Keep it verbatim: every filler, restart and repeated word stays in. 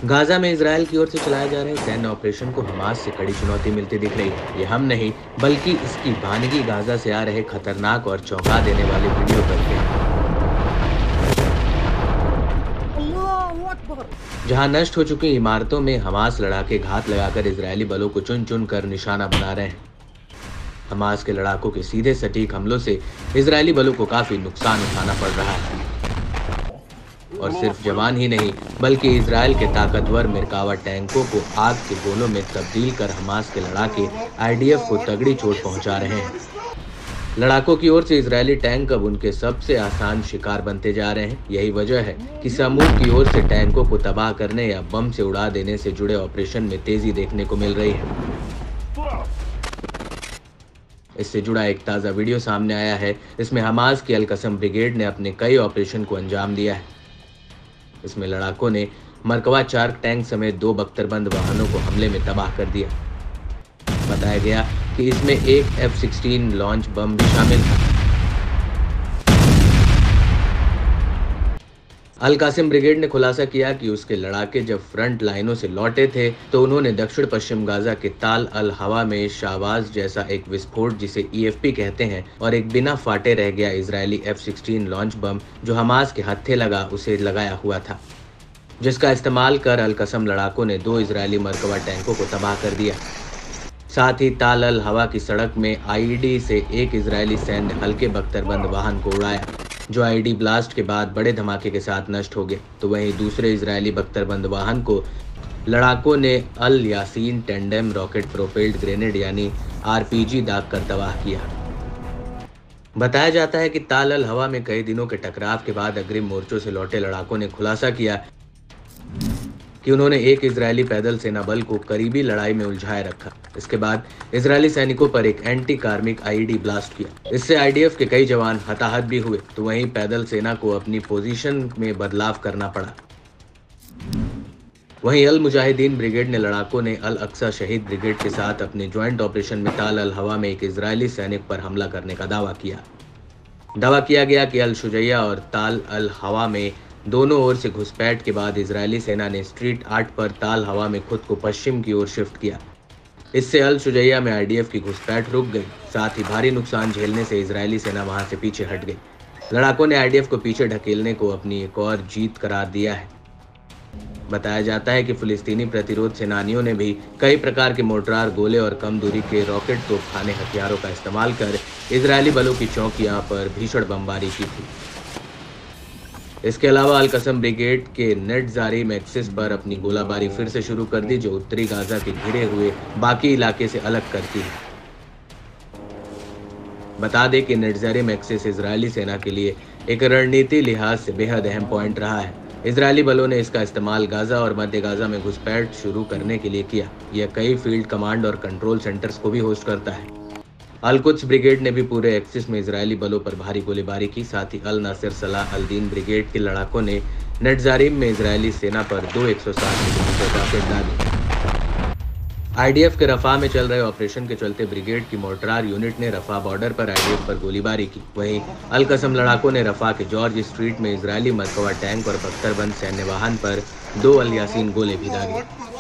Gaza में Israel की ओर से चलाए जा रहे सैन्य ऑपरेशन को हमास से कड़ी चुनौती मिलती दिख रही है। ये हम नहीं बल्कि इसकी वानगी गाजा से आ रहे खतरनाक और चौंका देने वाले वीडियो करके हैं, जहां नष्ट हो चुकी इमारतों में हमास लड़ाके घात लगाकर इजरायली बलों को चुन चुन कर निशाना बना रहे हैं। हमास के लड़ाकों के सीधे सटीक हमलों से इजरायली बलों को काफी नुकसान उठाना पड़ रहा है और सिर्फ जवान ही नहीं बल्कि इजरायल के ताकतवर मिरकावा टैंकों को आग के गोलों में तब्दील कर हमास के लड़ाके आईडीएफ को तगड़ी चोट पहुंचा रहे हैं। लड़ाकों की ओर से इजरायली टैंक अब उनके सबसे आसान शिकार बनते जा रहे हैं। यही वजह है कि समूह की ओर से टैंकों को तबाह करने या बम से उड़ा देने से जुड़े ऑपरेशन में तेजी देखने को मिल रही है। इससे जुड़ा एक ताज़ा वीडियो सामने आया है। इसमें हमास की अल कसम ब्रिगेड ने अपने कई ऑपरेशन को अंजाम दिया है। इसमें लड़ाकों ने मरकवा चार टैंक समेत दो बख्तरबंद वाहनों को हमले में तबाह कर दिया। बताया गया कि इसमें एक एफ सिक्सटीन लॉन्च बम भी शामिल था। अल कासिम ब्रिगेड ने खुलासा किया कि उसके लड़ाके जब फ्रंट लाइनों से लौटे थे तो उन्होंने दक्षिण पश्चिम गाजा के ताल अल हवा में शाहबाज जैसा एक विस्फोट, जिसे ईएफपी कहते हैं, और एक बिना फाटे रह गया Israeli F sixteen launch bomb जो हमास के हत्थे लगा उसे लगाया हुआ था, जिसका इस्तेमाल कर अल कसम लड़ाकों ने दो इजरायली मरकवा टैंकों को तबाह कर दिया। साथ ही ताल अल हवा की सड़क में आईईडी से एक इजरायली सैन्य हल्के बख्तरबंद वाहन को उड़ाया, जो आईडी ब्लास्ट के बाद बड़े धमाके के साथ नष्ट हो गए। तो वहीं दूसरे इजरायली बख्तरबंद वाहन को लड़ाकों ने Al Yassin tandem rocket propelled grenade यानी आरपीजी दागकर तबाह किया। बताया जाता है कि ताल अल हवा में कई दिनों के टकराव के बाद अग्रिम मोर्चों से लौटे लड़ाकों ने खुलासा किया कि उन्होंने एक इजरायली पैदल सेना बल को करीबी लड़ाई में उलझाए रखा। इसके बाद इजरायली सैनिकों पर एक एंटी कार्मिक आईईडी ब्लास्ट किया। इससे आईडीएफ के कई जवान हताहत भी हुए, तो वहीं पैदल सेना को अपनी पोजीशन में बदलाव करना पड़ा। वहीं अल मुजाहिदीन ब्रिगेड ने लड़ाकों ने अल अक्सा शहीद ब्रिगेड के साथ अपने ज्वाइंट ऑपरेशन में ताल अल हवा में एक इजरायली सैनिक पर हमला करने का दावा किया। दावा किया गया कि अल शुजैया और ताल अल हवा में दोनों ओर से घुसपैठ के बाद इजरायली सेना ने स्ट्रीट आठ पर ताल हवा में खुद को पश्चिम की ओर शिफ्ट किया। इससे अल शुजैया में आईडीएफ की घुसपैठ रुक गई। साथ ही भारी नुकसान झेलने से इजरायली सेना वहां से पीछे हट गई। लड़ाकों ने आईडीएफ को पीछे ढकेलने को अपनी एक और जीत करार दिया है। बताया जाता है कि फिलिस्तीनी प्रतिरोध सेनानियों ने भी कई प्रकार के मोर्टार गोले और कम दूरी के रॉकेट तोपखाने हथियारों का इस्तेमाल कर इजरायली बलों की चौकियां पर भीषण बमबारी की थी। इसके अलावा अल कसम ब्रिगेड के नेटजारी मैक्सिस पर अपनी गोलाबारी फिर से शुरू कर दी, जो उत्तरी गाजा के घिरे हुए बाकी इलाके से अलग करती है। बता दें कि नेटजारी मैक्सिस इजरायली सेना के लिए एक रणनीति लिहाज से बेहद अहम पॉइंट रहा है। इजरायली बलों ने इसका इस्तेमाल गाजा और मध्य गाजा में घुसपैठ शुरू करने के लिए किया। यह कई फील्ड कमांड और कंट्रोल सेंटर्स को भी होस्ट करता है। अल कुद्स ब्रिगेड ने भी पूरे एक्सिस में इजरायली बलों पर भारी गोलीबारी की। साथ ही अल नासिर सलाह अल दीन ब्रिगेड के लड़ाकों ने नेटजारिम में इजरायली सेना पर दो एक सौ साठ मिलीमीटर रॉकेट दागे। आईडीएफ के रफा में चल रहे ऑपरेशन के चलते ब्रिगेड की मोर्टार यूनिट ने रफा बॉर्डर पर आईडीएफ पर गोलीबारी की। वहीं अल कसम लड़ाकों ने रफा के जॉर्ज स्ट्रीट में इजरायली मरकवा टैंक और बख्तरबंद सैन्य वाहन पर दो अल यासीन गोले भी दागे।